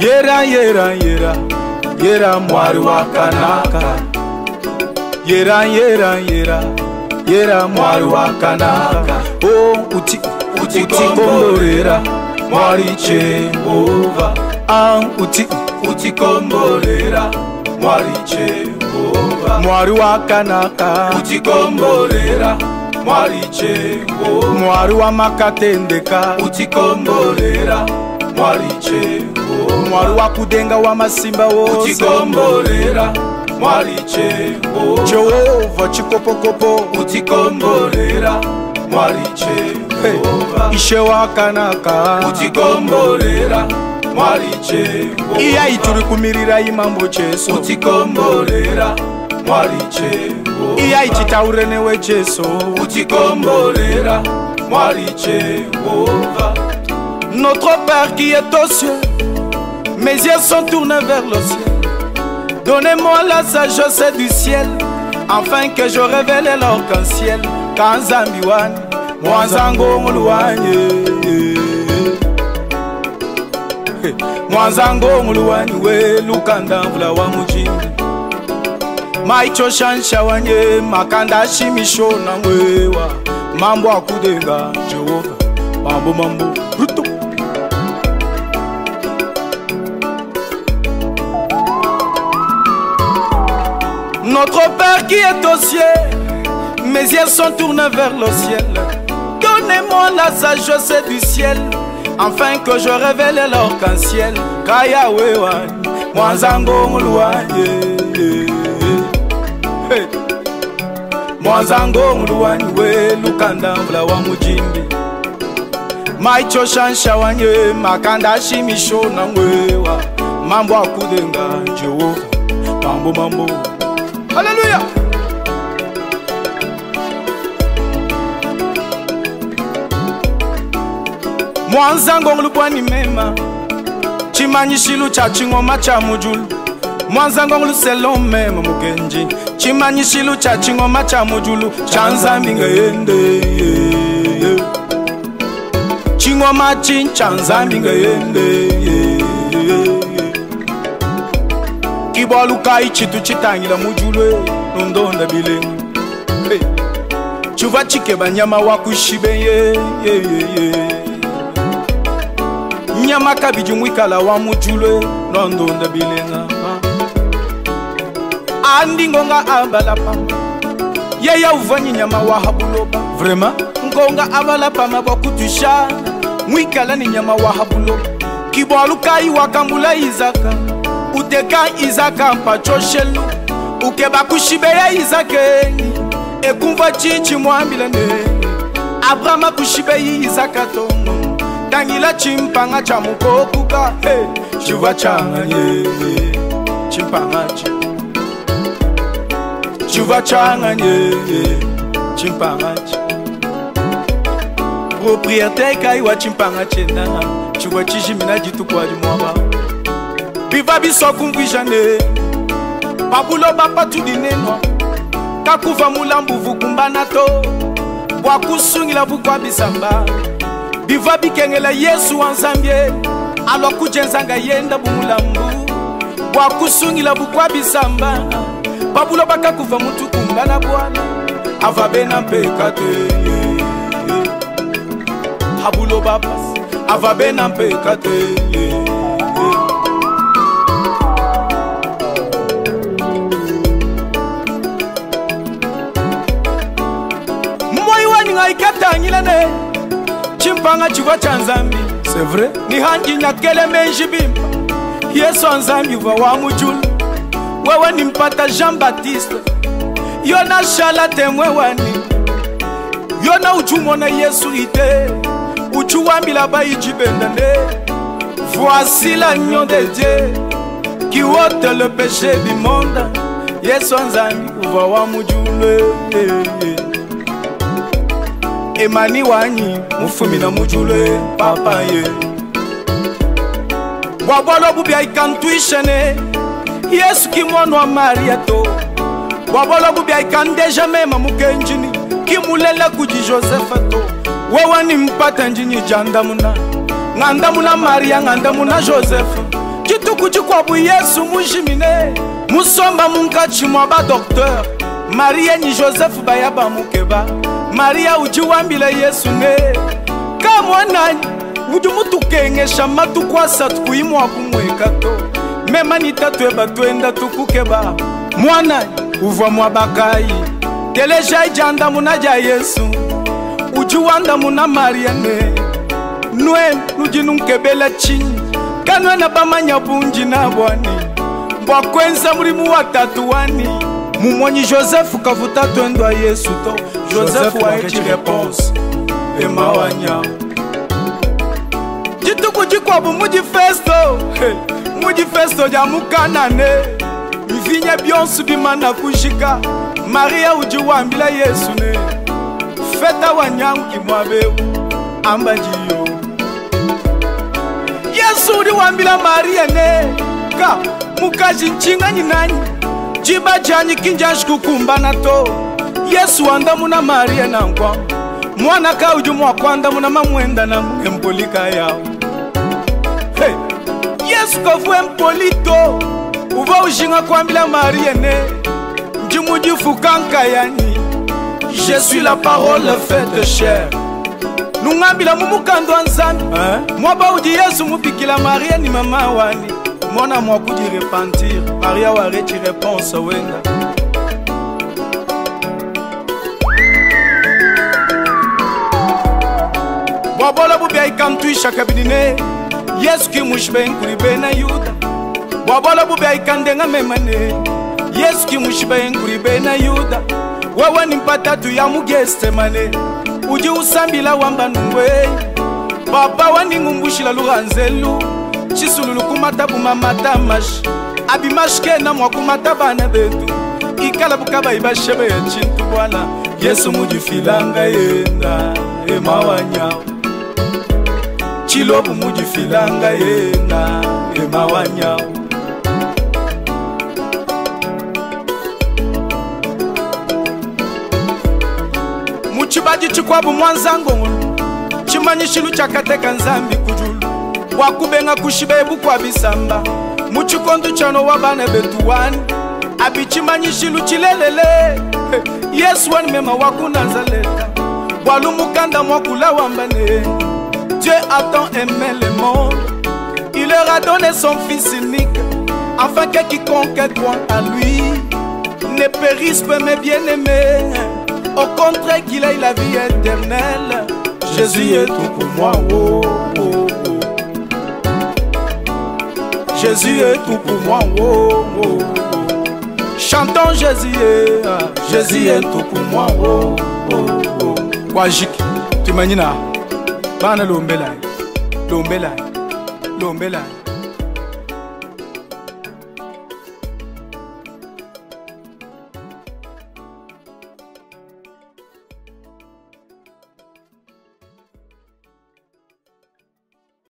Yera yera yera yera mwari wa kanaka. Yera yera yera yera mwari wa kanaka. Oh utikomborera mwari Jehova. Utikomborera mwari Jehova. Mwari wa kanaka. Utikomborera mwari Jehova. Mwari wa makatendeka. Utikomborera mwari Jehova. Mwari wa kudenga wa masimba wose. Utikomborera mwari Jehova. Jehova chikopokopo. Utikomborera mwari Jehova. Ishe wa kanaka. Utikomborera mwari Jehova. Iya ituri kumirira imambo Jesu. Utikomborera mwari Jehova. Iya ichitaure newe Jesu. Utikomborera mwari Jehova. Notre Père qui est aux cieux, mes yeux sont tournés vers le ciel. Donnez-moi la sagesse du ciel, afin que je révèle l'arc-en-ciel. Kanzambiwan, Mwanzango Muluanye. Mwanzango Muluanye, we Lukanda Vla wa Mujini. Maicho shansha wanye, makanda shimisho na mwewa. Mambo akudenga, Jehova. Mambo, bruto. Notre Père qui est aux cieux, mes yeux sont tournés vers le ciel. Donnez-moi la sagesse du ciel, afin que je révèle l'arc-en-ciel. Kaya wewan, Mwanzango Muluanye. Mwanzango Muluanye, we Lukanda Vla wa Mujimbi. Maicho shansha wanye, makanda shimisho na mwewa. Mambo akudenga, Jehova. Mambo. Alléluia. Mwanzango Mulubwani mema, chimanyishilu cha chingoma cha mujulu. Mwanzango Muluselo mema mugenji, chimanyishilu cha chingoma cha mujulu. Chanzambi ngayende, chingoma chanzambi ngayende. Kibaluka ichitu chitangila mujulwe nondonda bilengu. Chuva chike banyama wakushibe nyama kabiju mwikala wa mujulwe nondonda bilenga. Andi ngonga abala pamba yeya uvanyi nyama wa habuloba. Vraiment ngonga abala pamba bakutusha mwikala ni nyama wa habuloba. Kibaluka iwakambula Izaka. Uteka Izaka mpachoshelu ukeba kushibeya Izakeni ekumva chichi mwambilane. Abrahama kushibeya Izaka tongo tangila chimpanga cha mukokuka. Chuva changanye chimpanga chuva changanye chimpanga propriété kaiwa chimpanga chena. Chuva chishimina jitu kwa jimwaba. Biva biso kumvijane babulo bapatu dineno kakuva mulambu vukumbana to bwakusungila bukwa bisamba. Biva bikengela Yesu wanzambye alo kujenzanga yenda bumulambu bwakusungila bukwa bisamba. Babulo bakakuva mutu kumbana bwana avabena mpekate. Habulo bapas avabena mpekate. Ikatangilane chimpanga chiva chanzambi. C'est vrai ni hanji nyakele menji bimba. Yesu anzambi uva wa mujulu. Wewe ni mpata Jean Baptiste. Yona shala temwe wani. Yona ujumona Yesu ite. Uchuwambila baijibendane. Voici l'agneau de Dieu qui ôte le péché du monde. Yesu anzambi uva wa mujulu. Emani wanyi mufumi na mujule papa ye. Wabolo bubia ikantuishene Yesu kimono wa Maria to. Wabolo bubia ikandeja mema mukenjini kimulela kuji Joseph to. Wewe ni mpata njini jandamuna. Ngandamuna Maria ngandamuna Joseph. Chituku chikwabu Yesu mujimine Musomba munkachi mwaba docteur Maria ni Joseph bayaba mukeba Maria ujiwambila Yesu ne Kamwanani Ujumu tukengesha matu kwa satu kuimwa kumwekato Mema nitatweba tuenda tukukeba Mwana uva mwabakai Teleja ijanda munaja Yesu Ujuwanda muna Maria ne Nwe nujinunkebela chini Kanwe na bamanya bunji na bwani Mbwa kwenza mulimu wa tatuwani Mumwanyi Joseph kavuta twendwa Yesu to Joseph wa echi réponse Ema wanya Jituku jikwabu Muji festo ya mukanane Mivinye bionsu bimana kushika Maria ujiwambila Yesu ne Feta wanyangu kimwabeu Amba jiyo Yesu ujiwambila Maria ne Ka mukaji nchinga nyinanyi Jiba janyi kinjashi kukumbana to Yesu andamu na Maria na nkwa Mwana ka ujumu wa kwanda muna mamwenda na mpolika yao Hey, Yesu kafue mpolito Uva ujinga kwambila Maria ne Njimu jifukanka yani Je suis la parole faite chair Nungambila mumukando anzami Mwaba uji Yesu mupikila Maria ni mama wani Mwana mwakuji repentir Maria warechi réponse wenda Wabola bubia ikantuisha kabinine Yesu ki mushibe nkuribe na Yuda Wabola bubia ikandenga memane Yesu ki mushibe nkuribe na Yuda Wewe ni mpatatu ya mugeste mane Uji usambila wamba nungwe Baba wani ngumbushila luganzelu Chisululu kumatabu mamata mash Abimashke na mwakumata bana betu Ikala bukaba ibashebe ya chintu wala Yesu mujifilanga yenda Ema wanyao Chilobu mujifilanga yenda Ema wanyao Muchibaji chikwabu mwanzango Chimanyishilu chakateka nzambi kujulu Wakubenga kushibebu kwa bisamba Muchikondu chano wabane betuwani Abichimanyishilu chilelele Yesu wani mema wakunanzaleta Walumukanda mwakula wambane Dieu a tant aimé le monde Il leur a donné son fils unique Afin que quiconque croit à lui Ne périsse pas mes bien-aimés Au contraire qu'il ait la vie éternelle Jésus est tout pour moi oh, oh, oh. Jésus est tout pour moi oh, oh, oh. Chantons Jésus est tout pour moi oh, oh, oh. Wajiki, tu m'as dit Bana lombelai